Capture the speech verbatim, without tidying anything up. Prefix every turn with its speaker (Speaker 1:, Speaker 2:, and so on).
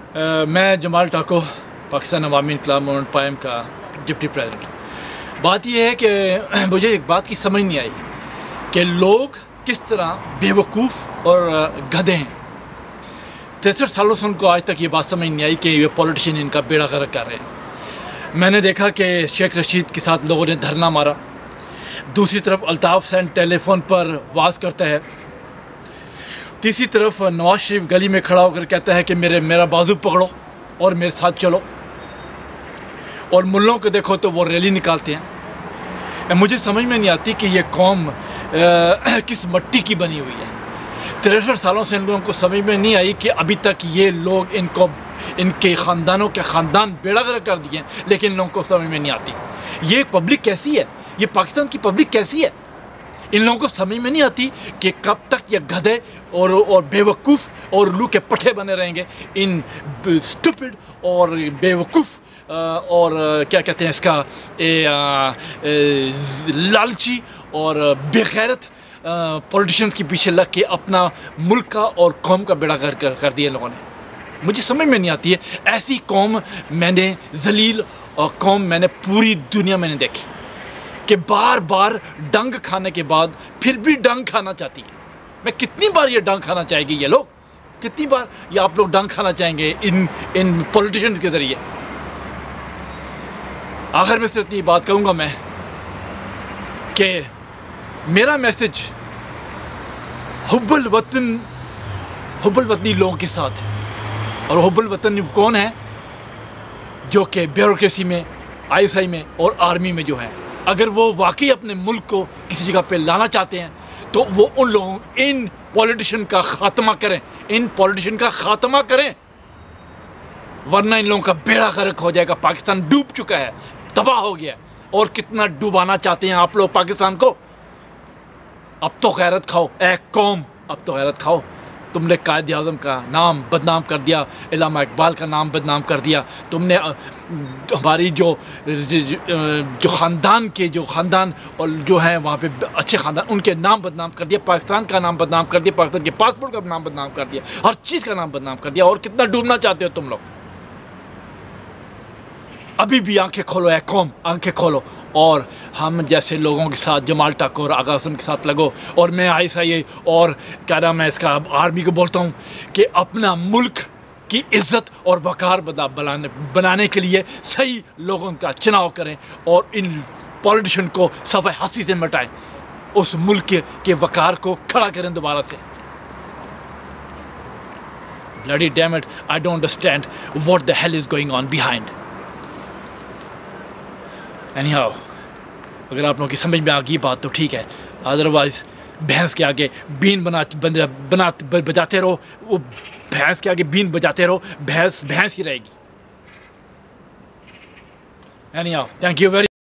Speaker 1: Uh, मैं Jamal Tako Pakistan Awami Inqilab movement Payam का deputy president. बात यह है कि मुझे एक बात की समझ नहीं आई कि लोग किस तरह बेवकूफ़ और गधे हैं। तिरसठ सालों से उनको आज तक ये बात समझ नहीं आई कि ये पॉलिटिशियन इनका बेड़ा गर्क कर रहे हैं। मैंने देखा कि शेख रशीद के साथ लोगों ने धरना मारा, दूसरी तरफ अल्ताफ़ हुसैन टेलीफोन पर वाज़ करता है, तीसरी तरफ नवाज शरीफ गली में खड़ा होकर कहता है कि मेरे मेरा बाजू पकड़ो और मेरे साथ चलो, और मुल्लों को देखो तो वो रैली निकालते हैं। मुझे समझ में नहीं आती कि ये कौम आ, किस मट्टी की बनी हुई है। तिरसठ सालों से इन लोगों को समझ में नहीं आई कि अभी तक ये लोग इनको इनके ख़ानदानों के ख़ानदान बेड़ा गर्क कर दिए, लेकिन इन लोगों को समझ में नहीं आती ये पब्लिक कैसी है, ये पाकिस्तान की पब्लिक कैसी है। इन लोगों को समझ में नहीं आती कि कब तक ये गधे और और बेवकूफ़ और उल्लू के पट्टे बने रहेंगे, इन स्टूपिड और बेवकूफ़ और क्या कहते हैं इसका ए, आ, ए, लालची और बेगैरत पॉलिटिशियंस के पीछे लग के अपना मुल्क का और कौम का बेड़ा गर्क कर, कर दिया लोगों ने। मुझे समझ में नहीं आती है, ऐसी कौम मैंने जलील और कौम मैंने पूरी दुनिया में नहीं देखी कि बार बार डंग खाने के बाद फिर भी डंग खाना चाहती है। मैं कितनी बार ये डंग खाना चाहेंगे ये लोग, कितनी बार ये आप लोग डंग खाना चाहेंगे इन इन पॉलिटिशियंस के ज़रिए। आखिर में सिर्फ इतनी बात कहूँगा मैं कि मेरा मैसेज हुब्बुल वतन हुब्बुल वतनी लोगों के साथ है। और हुब्बुल वतन कौन है? जो कि ब्यूरोक्रेसी में, आई एस आई में और आर्मी में जो है, अगर वो वाकई अपने मुल्क को किसी जगह पे लाना चाहते हैं तो वो उन लोगों इन पॉलिटिशियन का ख़ात्मा करें, इन पॉलिटिशियन का ख़ात्मा करें, वरना इन लोगों का बेड़ा गर्क हो जाएगा। पाकिस्तान डूब चुका है, तबाह हो गया। और कितना डुबाना चाहते हैं आप लोग पाकिस्तान को? अब तो गैरत खाओ ए कौम, अब तो गैरत खाओ। तुमने कायद आज़म का नाम बदनाम कर दिया, इल्लामा इकबाल का नाम बदनाम कर दिया, तुमने हमारी जो जो ख़ानदान के जो ख़ानदान और जो हैं वहाँ पे अच्छे ख़ानदान, उनके नाम बदनाम कर दिया, पाकिस्तान का नाम बदनाम कर दिया, पाकिस्तान के पासपोर्ट का नाम बदनाम कर दिया, हर चीज़ का नाम बदनाम कर दिया। और कितना डूबना चाहते हो तुम लोग? अभी भी आंखें खोलो है कौम, आंखें खोलो और हम जैसे लोगों के साथ जमाल टाको और आगा हसन के साथ लगो। और मैं आई सा ये और क्या नाम है इसका आर्मी को बोलता हूँ कि अपना मुल्क की इज़्ज़त और वक़ार बदा बनाने बनाने के लिए सही लोगों का चुनाव करें और इन पॉलिटिशियन को सफ़े हंसी से मिटाएं, उस मुल्क के, के वक़ार को खड़ा करें दोबारा से। Bloody damn it, I don't understand what the hell is going on behind. Anyhow, अगर आप लोगों की समझ में आ गई बात तो ठीक है, अदरवाइज़ भैंस के आगे बीन बना बना, बना बजाते रहो, वो भैंस के आगे बीन बजाते रहो, भैंस भैंस ही रहेगी। Anyhow, thank you very